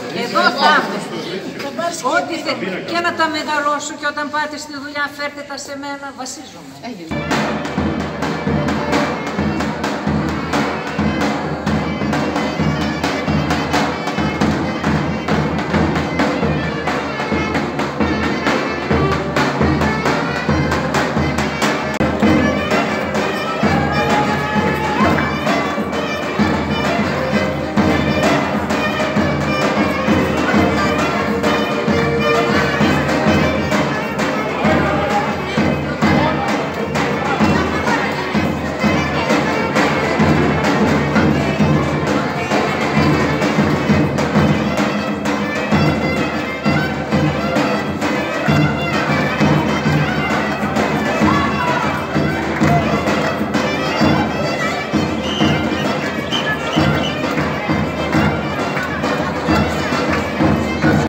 Εδώ θα είμαι. Ό,τι και να τα μεγαλώσω και όταν πάτε στη δουλειά φέρτε τα σε μένα, βασίζομαι.